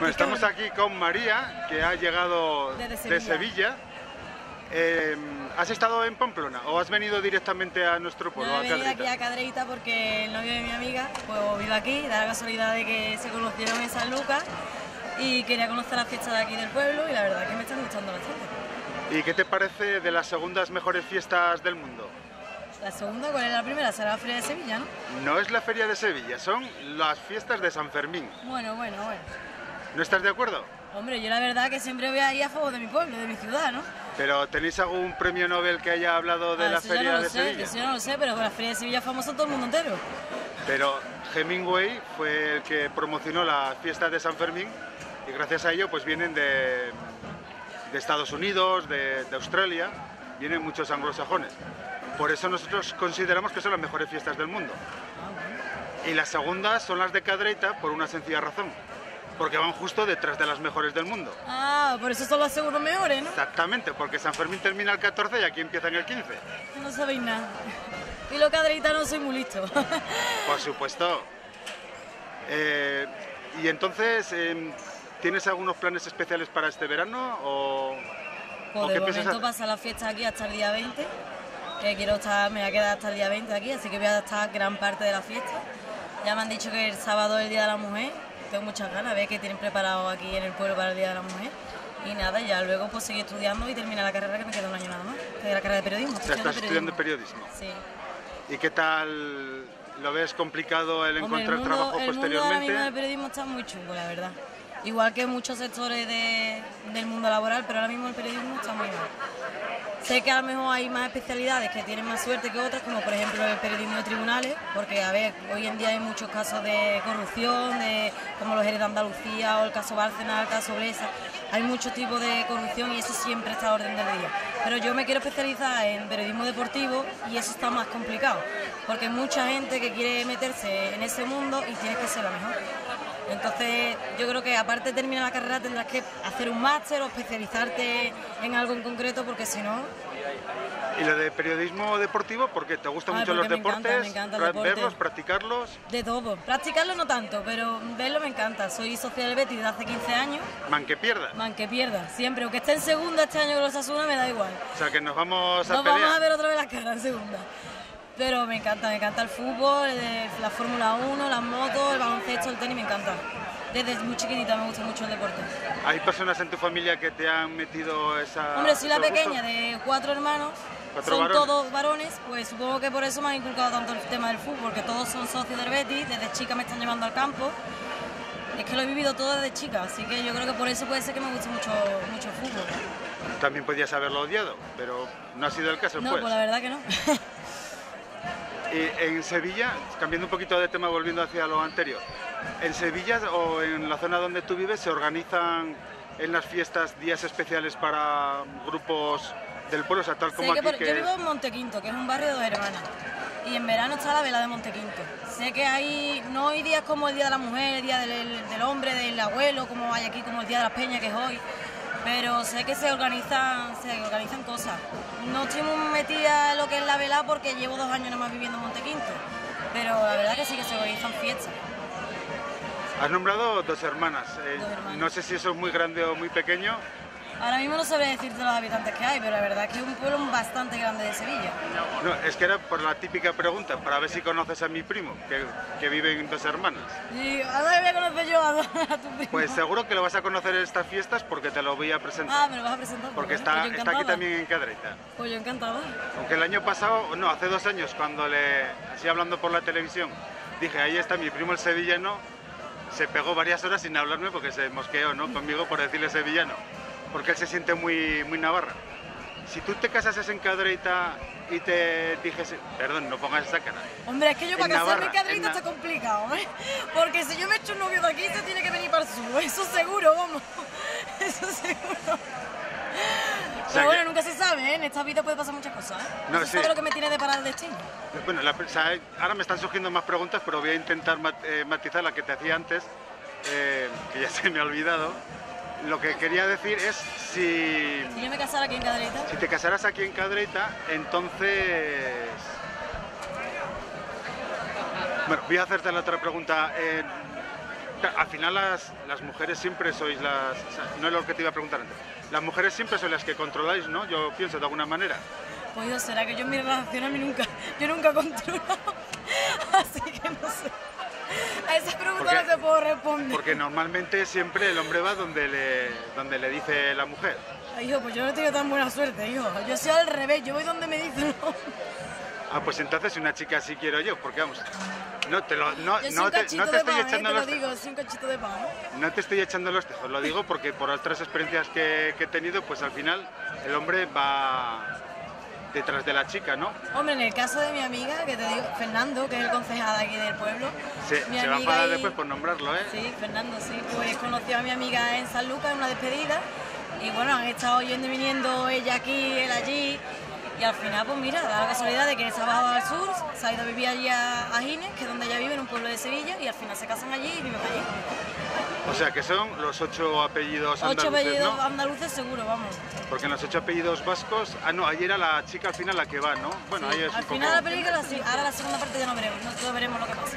Bueno, estamos aquí con María, que ha llegado de Sevilla. ¿Has estado en Pamplona o has venido directamente a nuestro pueblo? No, he venido aquí a Cadreita porque el novio de mi amiga pues vive aquí, da la casualidad de que se conocieron en San Lucas y quería conocer las fiestas de aquí del pueblo y la verdad que me están gustando bastante. ¿Y qué te parece de las segundas mejores fiestas del mundo? ¿La segunda? ¿Cuál es la primera? Será la Feria de Sevilla, ¿no? No es la Feria de Sevilla, son las fiestas de San Fermín. Bueno. ¿No estás de acuerdo? Hombre, yo la verdad que siempre voy a ir a favor de mi pueblo, de mi ciudad, ¿no? ¿Pero tenéis algún premio Nobel que haya hablado de la Feria de Sevilla? Eso yo no lo sé, pero con la Feria de Sevilla es famosa todo el mundo entero. Pero Hemingway fue el que promocionó las fiestas de San Fermín y gracias a ello pues vienen de Estados Unidos, de Australia, vienen muchos anglosajones. Por eso nosotros consideramos que son las mejores fiestas del mundo. Y las segundas son las de Cadreita por una sencilla razón, porque van justo detrás de las mejores del mundo. Ah, por eso son las segundas mejores, ¿no? Exactamente, porque San Fermín termina el 14 y aquí empieza en el 15. No sabéis nada. Y los cadreitanos soy muy listo. Por supuesto. Y entonces, ¿tienes algunos planes especiales para este verano? Pues de momento pasa la fiesta aquí hasta el día 20, que me voy a quedar hasta el día 20 aquí, así que voy a estar gran parte de la fiesta. Ya me han dicho que el sábado es el Día de la Mujer, tengo muchas ganas, a ver qué tienen preparado aquí en el pueblo para el Día de la Mujer. Y nada, ya luego pues seguir estudiando y terminar la carrera, que me queda un año nada más, que es la carrera de periodismo. O sea, estás estudiando periodismo. Sí. ¿Y qué tal lo ves complicado el encontrar trabajo posteriormente? El mundo ahora mismo del periodismo está muy chungo, la verdad. Igual que muchos sectores del mundo laboral, pero ahora mismo el periodismo está muy mal. Sé que a lo mejor hay más especialidades que tienen más suerte que otras, como por ejemplo el periodismo de tribunales, porque a ver, hoy en día hay muchos casos de corrupción, como los Jerez de Andalucía o el caso Bárcenas, el caso Blesa. Hay muchos tipos de corrupción y eso siempre está a orden del día. Pero yo me quiero especializar en periodismo deportivo y eso está más complicado, porque hay mucha gente que quiere meterse en ese mundo y tienes que ser la mejor. Entonces yo creo que aparte de terminar la carrera tendrás que hacer un máster o especializarte en algo en concreto, porque si no... ¿Y lo de periodismo deportivo? ¿Porque te gustan mucho los deportes? Me encanta el deporte. ¿Verlos, practicarlos? De todo. Practicarlo no tanto, pero verlo me encanta. Soy socia del Betis desde hace 15 años. Man que pierda. Man que pierda, siempre. Aunque esté en segunda este año con los Osasuna me da igual. O sea que nos vamos a pelear. Nos vamos a ver otra vez la cara en segunda. Pero me encanta el fútbol, la Fórmula 1, las motos, el baloncesto, el tenis, me encanta. Desde muy chiquitita me gusta mucho el deporte. ¿Hay personas en tu familia que te han metido esa... Hombre, soy la pequeña de 4 hermanos, son todos varones, pues supongo que por eso me han inculcado tanto el tema del fútbol, porque todos son socios del Betis, desde chica me están llevando al campo. Es que lo he vivido todo desde chica, así que yo creo que por eso puede ser que me guste mucho el fútbol. También podías haberlo odiado, pero no ha sido el caso, no, pues. No, pues la verdad que no. En Sevilla, cambiando un poquito de tema, volviendo hacia lo anterior, ¿en Sevilla o en la zona donde tú vives se organizan en las fiestas días especiales para grupos del pueblo? O sea, tal como aquí Yo vivo en Montequinto, que es un barrio de Dos Hermanas, y en verano está la vela de Montequinto. Sé que no hay días como el Día de la Mujer, el Día del Hombre, del Abuelo, como hay aquí, como el Día de las Peñas, que es hoy, pero sé que se organizan cosas. No estoy muy metida en lo que es la vela porque llevo 2 años nada más viviendo en Montequinto, pero la verdad que sí que se organizan fiestas. Has nombrado Dos Hermanas. Dos Hermanas. No sé si eso es muy grande o muy pequeño. Ahora mismo no sabría decirte los habitantes que hay, pero la verdad que es un pueblo bastante grande de Sevilla. No, es que era por la típica pregunta, para ver si conoces a mi primo, que vive en Dos Hermanas. Sí, ¿a dónde voy a conocer yo a tu primo? Pues seguro que lo vas a conocer en estas fiestas porque te lo voy a presentar. Ah, me lo vas a presentar. Porque está aquí también en Cadreita. Pues yo encantada. Aunque el año pasado, no, hace 2 años, cuando así hablando por la televisión, dije, ahí está mi primo el sevillano, se pegó varias horas sin hablarme porque se mosqueó, ¿no?, conmigo por decirle sevillano. Porque él se siente muy navarra. Si tú te casases en Cadreita y te dijese... Perdón, no pongas esa cara. Hombre, es que yo para casarme en Cadreita está complicado, ¿eh? Porque si yo me echo un novio de aquí, se tiene que venir para el sur. Eso seguro, vamos. Eso seguro. Pero bueno, nunca se sabe, ¿eh? En esta vida puede pasar muchas cosas, ¿eh? No se sabe lo que me tiene de parar el destino. Bueno, ahora me están surgiendo más preguntas, pero voy a intentar matizar la que te hacía antes, que ya se me ha olvidado. Lo que quería decir es si yo me casara aquí en Cadreita. Si te casaras aquí en Cadreita, entonces... Bueno, voy a hacerte la otra pregunta. Al final las mujeres siempre sois las... O sea, no es lo que te iba a preguntar antes. Las mujeres siempre sois las que controláis, ¿no? Yo pienso de alguna manera. Pues yo, será que yo en mi relación yo nunca he controlado, así que no sé. A esa pregunta no te puedo responder. Porque normalmente siempre el hombre va donde le dice la mujer. Ay, hijo, pues yo no he tenido tan buena suerte, hijo. Yo soy al revés, yo voy donde me dicen el hombre. Ah, pues entonces una chica así quiero yo, porque vamos, no te estoy echando los tejos. Soy un cachito de pan. No te estoy echando los tejos, lo digo porque por otras experiencias que he tenido, pues al final el hombre va detrás de la chica, ¿no? Hombre, en el caso de mi amiga, que te digo, Fernando, que es el concejal de aquí del pueblo. Se va a enfadar después por nombrarlo, ¿eh? Sí, Fernando, sí. Pues conoció a mi amiga en San Lucas en una despedida y bueno, han estado yendo y viniendo ella aquí, él allí. Y al final, pues mira, da la casualidad de que él se ha bajado al sur, se ha ido a vivir allí a Gines, que es donde ella vive, en un pueblo de Sevilla, y al final se casan allí y viven allí. O sea, que son los 8 apellidos andaluces, 8 apellidos ¿no? andaluces seguro, vamos. Porque en los 8 apellidos vascos... Ah, no, ahí era la chica al final la que va, ¿no? Bueno, sí, ahí es al un final poco... la película sí, ahora la segunda parte ya no veremos, no veremos lo que pasa.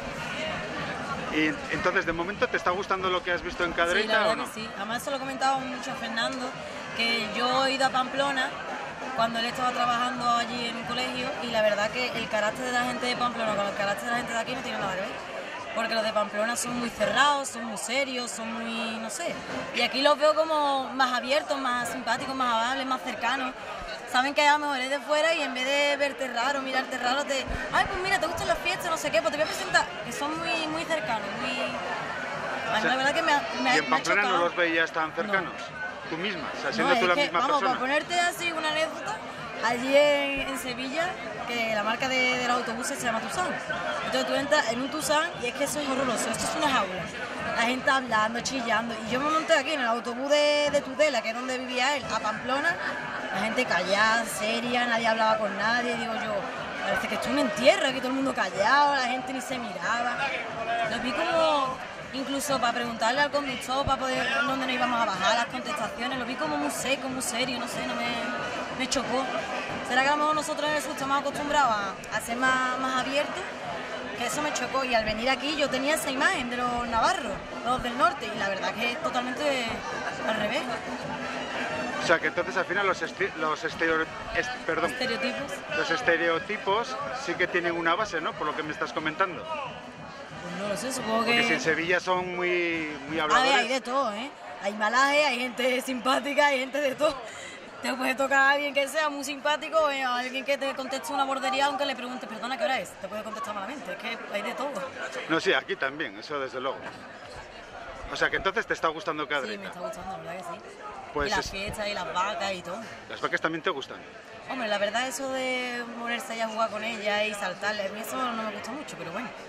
Y entonces, de momento, ¿te está gustando lo que has visto en Cadreita? Sí, la verdad ¿o no? que sí. Además se lo he comentado mucho a Fernando, que yo he ido a Pamplona cuando él estaba trabajando allí en un colegio y la verdad que el carácter de la gente de Pamplona con el carácter de la gente de aquí no tiene nada que ver. Porque los de Pamplona son muy cerrados, son muy serios, son muy, no sé. Y aquí los veo como más abiertos, más simpáticos, más amables, más cercanos. Saben que a lo mejor eres de fuera y en vez de verte raro, mirarte raro, ay, pues mira, te gustan las fiestas, no sé qué, pues te voy a presentar. Que son muy cercanos, muy... O sea, la verdad que me ¿y en Pamplona chocado. no los veías tan cercanos? No. ¿Tú misma? O sea, siendo No, tú la es que, misma vamos, persona. para ponerte así una anécdota, allí en Sevilla, que la marca de los autobuses se llama Tucson. Entonces tú entras en un Tucson y es que eso es horroroso, esto es una jaula. La gente hablando, chillando. Y yo me monté aquí en el autobús de Tudela, que es donde vivía él, a Pamplona, la gente callada, seria, nadie hablaba con nadie. Digo yo, parece que esto es un entierro, aquí todo el mundo callado, la gente ni se miraba. Lo vi como... Incluso para preguntarle al conductor, para poder dónde nos íbamos a bajar, las contestaciones, lo vi como muy seco, muy serio, no sé, me chocó. ¿Será que a lo mejor nosotros en el sur estamos acostumbrados a ser más abiertos? Que eso me chocó y al venir aquí yo tenía esa imagen de los navarros, los del norte, y la verdad que es totalmente al revés. O sea, que entonces al final los estereotipos sí que tienen una base, ¿no? Por lo que me estás comentando. No lo sé, supongo que... Porque si en Sevilla son muy habladores... A ver, hay de todo, ¿eh? Hay malaje, hay gente simpática, hay gente de todo. Te puede tocar a alguien que sea muy simpático o a alguien que te conteste una bordería aunque le preguntes, perdona, ¿qué hora es? Te puede contestar malamente, es que hay de todo. No, sí, aquí también, eso desde luego. O sea, que entonces te está gustando Cadreita. Sí, me está gustando, la verdad que sí. Pues y las fiestas y las vacas y todo. ¿Las vacas también te gustan? Hombre, la verdad eso de ponerse ahí a jugar con ella y saltarle, a mí eso no me gusta mucho, pero bueno.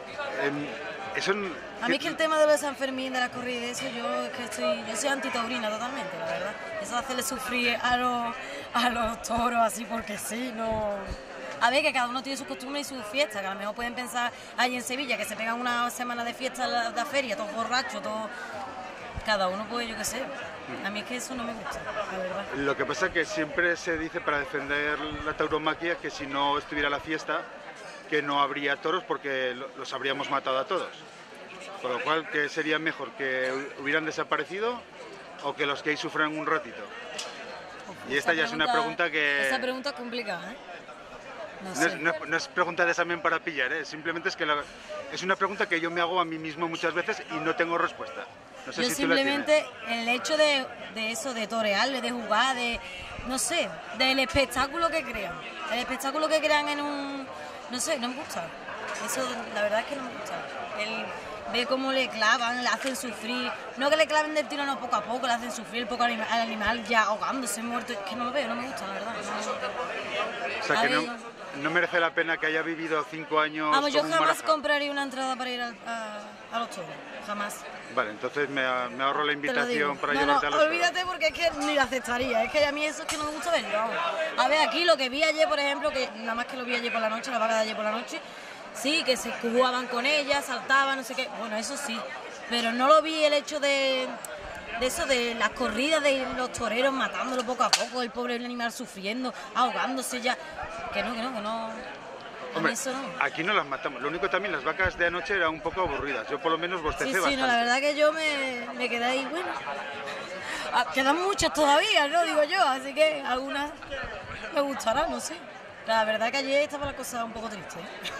A mí es que el tema de lo de San Fermín, de la corrida y de eso, yo soy antitaurina totalmente, la verdad. Eso de hacerle sufrir a los toros así porque sí, no... A ver, que cada uno tiene sus costumbres y sus fiestas, que a lo mejor pueden pensar ahí en Sevilla, que se pegan una semana de fiesta de la feria, todos borrachos, todo... Cada uno pues, yo qué sé. A mí es que eso no me gusta, la verdad. Lo que pasa es que siempre se dice para defender la tauromaquia que si no estuviera la fiesta, que no habría toros porque los habríamos matado a todos. Con lo cual, ¿qué sería mejor? ¿Que hubieran desaparecido o que los que ahí sufran un ratito? Y esta ya es una pregunta que... Esa pregunta es complicada, ¿eh? No es pregunta de examen para pillar, ¿eh? Simplemente es que es una pregunta que yo me hago a mí mismo muchas veces y no tengo respuesta. No sé yo si simplemente el hecho de eso, de torearle, de jugar, no sé, del espectáculo que crean. El espectáculo que crean en un... No sé, no me gusta. Eso, la verdad es que no me gusta. Él ve cómo le clavan, le hacen sufrir. No que le claven del tirano poco a poco, le hacen sufrir poco al animal ya ahogándose, muerto. Es que no lo veo, no me gusta, la verdad. O sea, que no merece la pena que haya vivido 5 años. Vamos, yo jamás compraría una entrada para ir a los toros. Jamás. Vale, entonces me ahorro la invitación para llevarte a los olvídate porque es que ni la aceptaría. Es que a mí eso es que no me gusta verlo. Vamos. A ver, aquí lo que vi ayer, por ejemplo, que nada más que lo vi ayer por la noche, la vaca de ayer por la noche, sí, que se jugaban con ella, saltaban, no sé qué. Bueno, eso sí. Pero no lo vi el hecho de eso, de las corridas de los toreros matándolo poco a poco, el pobre animal sufriendo, ahogándose ya. Que no. Hombre, eso no. aquí no las matamos. Lo único también, las vacas de anoche eran un poco aburridas. Yo por lo menos bostecé Sí, bastante. no, la verdad que yo me quedé ahí, bueno. Quedan muchas todavía, ¿no? Digo yo, así que algunas me gustarán, no sé. La verdad que ayer estaba la cosa un poco triste.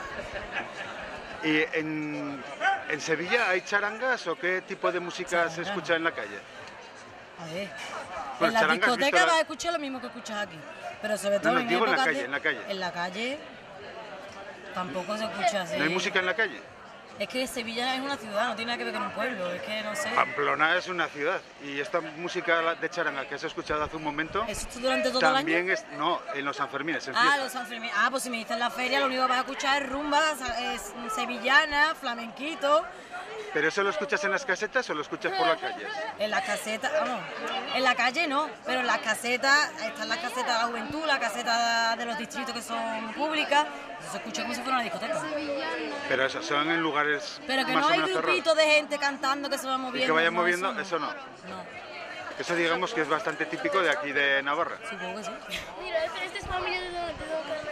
¿Y en Sevilla hay charangas o qué tipo de música se escucha en la calle? A ver, Bueno, en las charangas, discotecas visto la- vas a escuchar lo mismo que escuchas aquí. Pero sobre todo No, en digo en la épocas calle, de- en la calle. En la calle tampoco se escucha así. ¿No hay música en la calle? Es que Sevilla es una ciudad, no tiene nada que ver con un pueblo, es que no sé. Pamplona es una ciudad y esta música de charanga que has escuchado hace un momento ¿Eso es durante todo el también año? es... No, en los Sanfermines, en Ah, fiesta. los Sanfermín. Ah, pues si me dices la feria, lo único que vas a escuchar es rumba, es sevillana, flamenquito. ¿Pero eso lo escuchas en las casetas o lo escuchas por la calle? En las casetas, vamos, en la calle no, pero en las casetas, están las casetas de la juventud, las casetas de los distritos que son públicas, eso se escucha como si fuera una discoteca. Pero eso, son en lugares Pero que más no o hay menos cerrados. grupitos de gente cantando que se va moviendo. Y que vayan no, moviendo, eso no. No, Eso digamos que es bastante típico de aquí de Navarra. supongo que sí. Mira, este es familia de Don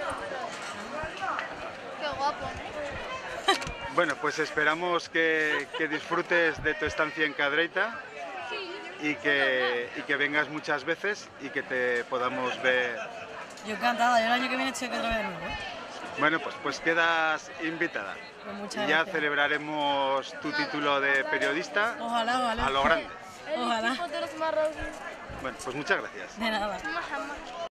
Qué guapo, ¿eh? Bueno, pues esperamos que disfrutes de tu estancia en Cadreita y que vengas muchas veces y que te podamos ver. Yo encantada, yo el año que viene estoy aquí otra vez de nuevo. Bueno, pues quedas invitada. Pues muchas Y ya gracias. celebraremos tu título de periodista Ojalá, ojalá. a lo grande. El Ojalá. equipo de los marroquíes. Bueno, pues muchas gracias. De nada. Más.